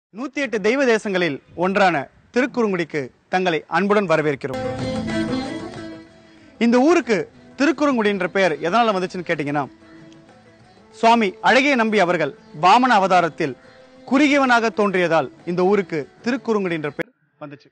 108 தெய்வ தேசங்களில் ஒன்றான திருக்குறுங்குடிக்கு தங்களை அன்புடன் வரவேற்கிறோம். இந்த ஊருக்கு திருக்குறுங்குடி என்ற பெயர் எதனால வந்துச்சுன்னு கேட்டீங்கன்னா, சுவாமி அழகிய நம்பி அவர்கள் வாமன அவதாரத்தில் குறுகியவனாக தோன்றியதால் இந்த ஊருக்கு திருக்குறுங்குடி என்ற பெயர் வந்துச்சு.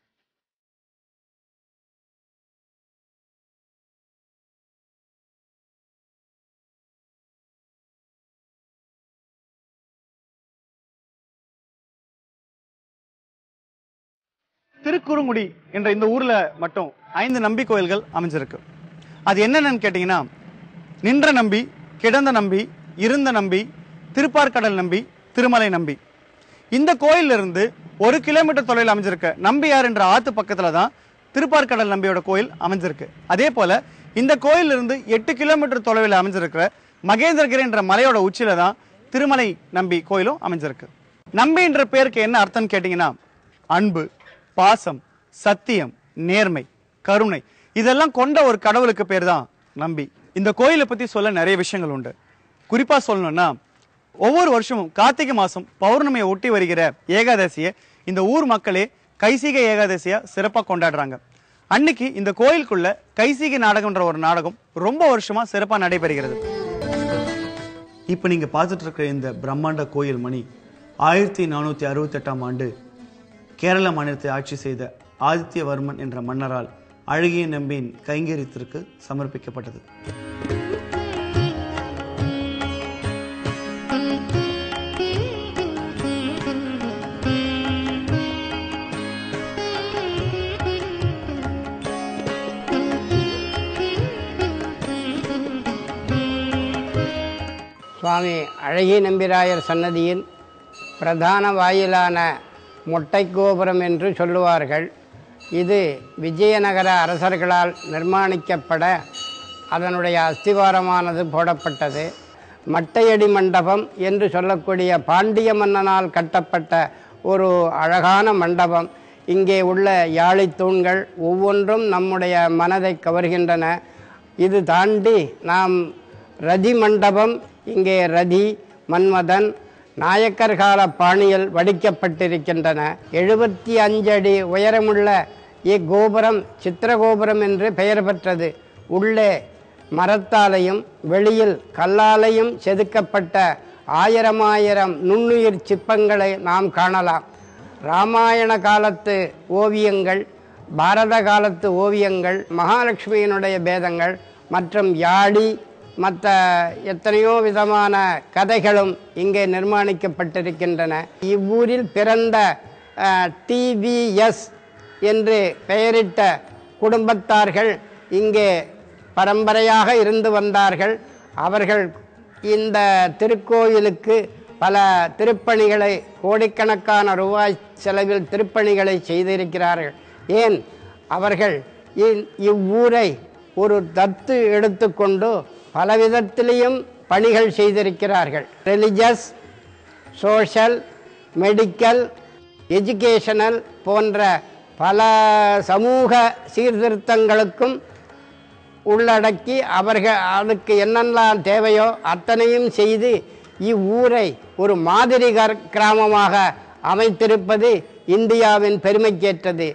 திருக்குறுங்குடி என்ற இந்த ஊர்ல மட்டும் 5 நம்பி கோயில்கள் அமைஞ்சிருக்கு. அது என்னென்னு கேட்டீங்கன்னா, நின்ற நம்பி, கிடந்த நம்பி, இருந்த நம்பி, திருப்பார்கடல் நம்பி, திருமலை நம்பி. இந்த கோயில்ல இருந்து 1 கிலோமீட்டர் தொலைவில் அமைஞ்சிருக்க நம்பியார் என்ற ஆத்து பக்கத்துல தான் திருப்பார்கடல் நம்பியோட கோயில் அமைஞ்சிருக்கு. அதே போல இந்த கோயிலில் இருந்து 8 கிலோமீட்டர் தொலைவில் அமைஞ்சிருக்கிற மகேந்திரகிரி என்ற மலையோட உச்சியில தான் திருமலை நம்பி கோயிலும் அமைஞ்சிருக்கு. நம்பி என்ற பேருக்கு என்ன அர்த்தம் கேட்டீங்கன்னா, அன்பு, பாசம், சத்தியம், நேர்மை, கருணை இதெல்லாம் கொண்ட ஒரு கடவுளுக்கு பேர் தான் நம்பி. இந்த கோயிலை பத்தி சொல்ல நிறைய விஷயங்கள் உண்டு. குறிப்பா சொல்லணும்னா, ஒவ்வொரு வருஷமும் கார்த்திகை மாசம் பௌர்ணமியை ஒட்டி வருகிற ஏகாதசியை இந்த ஊர் மக்களே கைசிகை ஏகாதசியா சிறப்பா கொண்டாடுறாங்க. அன்னைக்கு இந்த கோயிலுக்குள்ள கைசிகை நாடகம்ன்ற ஒரு நாடகம் ரொம்ப வருஷமா சிறப்பா நடைபெறுகிறது. இப்ப நீங்க பார்த்துட்டு இருக்கிற இந்த பிரம்மாண்ட கோயில் மணி 1468ஆம் ஆண்டு கேரள மாநிலத்தை ஆட்சி செய்த ஆதித்யவர்மன் என்ற மன்னரால் அழகிய நம்பியின் கைங்கரியத்திற்கு சமர்ப்பிக்கப்பட்டது. சுவாமி அழகிய நம்பிராயர் சன்னதியின் பிரதான வாயிலான மொட்டை கோபுரம் என்று சொல்லுவார்கள். இது விஜயநகர அரசர்களால் நிர்மாணிக்கப்பட அதனுடைய அஸ்திவாரமானது போடப்பட்டது. மட்டையடி மண்டபம் என்று சொல்லக்கூடிய பாண்டிய மன்னனால் கட்டப்பட்ட ஒரு அழகான மண்டபம். இங்கே உள்ள யாழித்தூண்கள் ஒவ்வொன்றும் நம்முடைய மனதை கவர்கின்றன. இது தாண்டி நாம் ரதி மண்டபம், இங்கே ரதி, மன்மதன், நாயக்கர் கால பாணியில் வடிக்கப்பட்டிருக்கின்றன. 75 அடி உயரமுள்ள இக்கோபுரம் சித்திரகோபுரம் என்று பெயர் பெற்றது. உள்ளே மரத்தாலையும் வெளியில் கல்லாலையும் செதுக்கப்பட்ட 1000 நுண்ணுயிர் சிற்பங்களை நாம் காணலாம். இராமாயண காலத்து ஓவியங்கள், பாரத காலத்து ஓவியங்கள், மகாலட்சுமியினுடைய பேதங்கள் மற்றும் யாழி மற்ற எத்தனையோ விதமான கதைகளும் இங்கே நிர்மாணிக்கப்பட்டிருக்கின்றன. இவ்வூரில் பிறந்த டிவிஎஸ் என்று பெயரிட்ட குடும்பத்தார்கள் இங்கே பரம்பரையாக இருந்து வந்தார்கள். அவர்கள் இந்த திருக்கோயிலுக்கு பல திருப்பணிகளை, கோடிக்கணக்கான ரூபாய் செலவில் திருப்பணிகளை செய்திருக்கிறார்கள். ஏன், அவர்கள் இவ்வூரை ஒரு தத்து எடுத்துக்கொண்டு பலவிதத்திலையும் பணிகள் செய்திருக்கிறார்கள். ரிலிஜியஸ், சோஷியல், மெடிக்கல், எஜுகேஷனல் போன்ற பல சமூக சீர்திருத்தங்களுக்கும் உள்ளடக்கி அவர்கள் அதுக்கு என்னெல்லாம் தேவையோ அத்தனையும் செய்து இவ்வூரை ஒரு மாதிரி கிராமமாக அமைத்திருப்பது இந்தியாவின் பெருமைக்கேற்றது.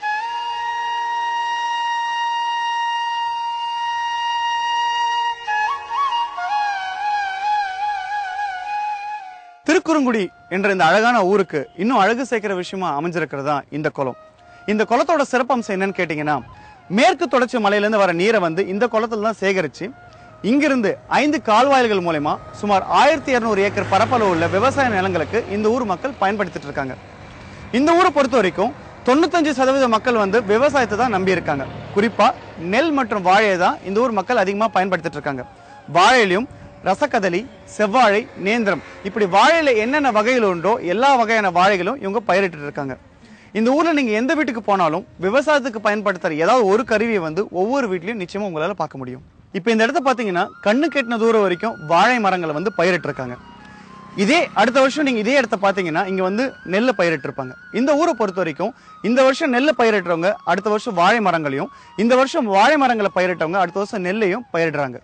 திருக்குறுங்குடி என்ற இந்த அழகான ஊருக்கு இன்னும் அழகு சேர்க்கிற விஷயமா அமைஞ்சிருக்கிறதா இந்த குளம். இந்த குளத்தோட சிறப்பம்சம் என்னன்னு கேட்டீங்கன்னா, மேற்கு தொடர்ச்சி மலையிலிருந்து வர நீரை இந்த குளத்துல தான் சேகரிச்சு இங்கிருந்து 5 கால்வாய்கள் மூலமா சுமார் 1200 ஏக்கர் பரப்பளவு உள்ள விவசாய நிலங்களுக்கு இந்த ஊர் மக்கள் பயன்படுத்திட்டு இருக்காங்க. இந்த ஊரை பொறுத்த வரைக்கும் 95% மக்கள் விவசாயத்தை தான் நம்பி இருக்காங்க. குறிப்பா நெல் மற்றும் வாழையை தான் இந்த ஊர் மக்கள் அதிகமா பயன்படுத்திட்டு இருக்காங்க. வாழையிலும் ரசக்கதலி, செவ்வாழை, நேந்திரம் இப்படி வாழையில என்னென்ன வகைகள் உண்டோ எல்லா வகையான வாழைகளும் இவங்க பயிரிட்டு இருக்காங்க. இந்த ஊர்ல நீங்க எந்த வீட்டுக்கு போனாலும் விவசாயத்துக்கு பயன்படுத்துற ஏதாவது ஒரு கருவியை ஒவ்வொரு வீட்லயும் நிச்சயமா உங்களால பார்க்க முடியும். இப்ப இந்த இடத்த பாத்தீங்கன்னா கண்ணு கெட்டின தூரம் வரைக்கும் வாழை மரங்களை பயிரிட்டு இருக்காங்க. இதே அடுத்த வருஷம் நீங்க இதே இடத்த பாத்தீங்கன்னா இங்க நெல்லை பயிரிட்டு இருப்பாங்க. இந்த ஊரை பொறுத்த வரைக்கும் இந்த வருஷம் நெல்லை பயிரிட்டுறவங்க அடுத்த வருஷம் வாழை மரங்களையும், இந்த வருஷம் வாழை மரங்களை பயிரிட்டவங்க அடுத்த வருஷம் நெல்லையும் பயிரிடுறாங்க.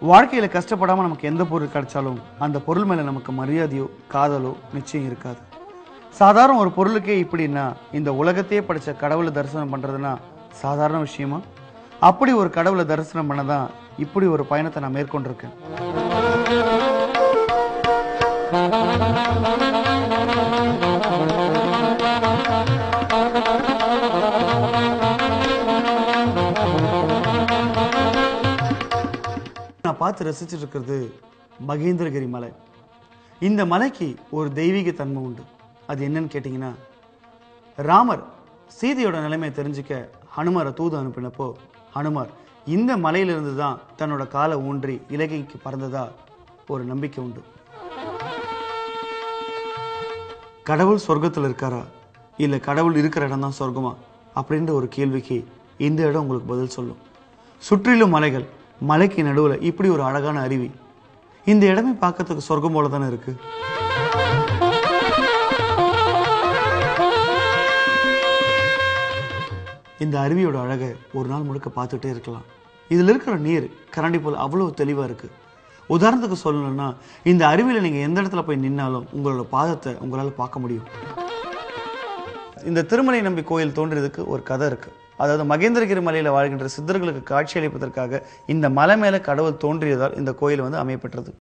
வாழ்க்கையில கஷ்டப்படாம நமக்கு எந்த பொருள் கிடைச்சாலும் அந்த பொருள் மேல நமக்கு மரியாதையோ காதலோ நிச்சயம் இருக்காது. சாதாரண ஒரு பொருளுக்கே இப்படின்னா இந்த உலகத்தையே படைச்ச கடவுளை தரிசனம் பண்றதுன்னா சாதாரண விஷயமா? அப்படி ஒரு கடவுளை தரிசனம் பண்ணதான் இப்படி ஒரு பயணத்தை நான் மேற்கொண்டிருக்கேன். நான் பார்த்து ரசிச்சுட்டு இருக்கிறது மகேந்திரகிரி மலை. இந்த மலைக்கு ஒரு தெய்வீக தன்மை உண்டு. அது என்னன்னு கேட்டீங்கன்னா, ராமர் சீதையோட நிலைமையை தெரிஞ்சுக்க ஹனுமாரை தூது அனுப்பினப்போ ஹனுமார் இந்த மலையிலிருந்து தான் தன்னோட காலை ஊன்றி இலங்கைக்கு பறந்ததா ஒரு நம்பிக்கை உண்டு. கடவுள் சொர்க்கத்தில் இருக்காரா இல்லை கடவுள் இருக்கிற இடம் தான் சொர்க்கமா அப்படின்ற ஒரு கேள்விக்கு இந்த இடம் உங்களுக்கு பதில் சொல்லும். சுற்றிலும் மலைகள், மலைக்கு நடுவில் இப்படி ஒரு அழகான அருவி. இந்த இடமே பார்க்கறதுக்கு சொர்க்கம் போல தானே இருக்கு. இந்த அருவியோட அழகை ஒரு நாள் முழுக்க பார்த்துட்டே இருக்கலாம். இதில் இருக்கிற நீர் கரண்டி போல் அவ்வளோ தெளிவாக இருக்கு. உதாரணத்துக்கு சொல்லணும்னா, இந்த அருவியில் நீங்கள் எந்த இடத்துல போய் நின்னாலும் உங்களோட பாதத்தை உங்களால் பார்க்க முடியும். இந்த திருமலை நம்பி கோயில் தோன்றியதுக்கு ஒரு கதை இருக்கு. அதாவது மகேந்திரகிரி மலையில் வாழ்கின்ற சித்தர்களுக்கு காட்சி அளிப்பதற்காக இந்த மலை மேலே கடவுள் தோன்றியதால் இந்த கோயில் அமையப்பெற்றது.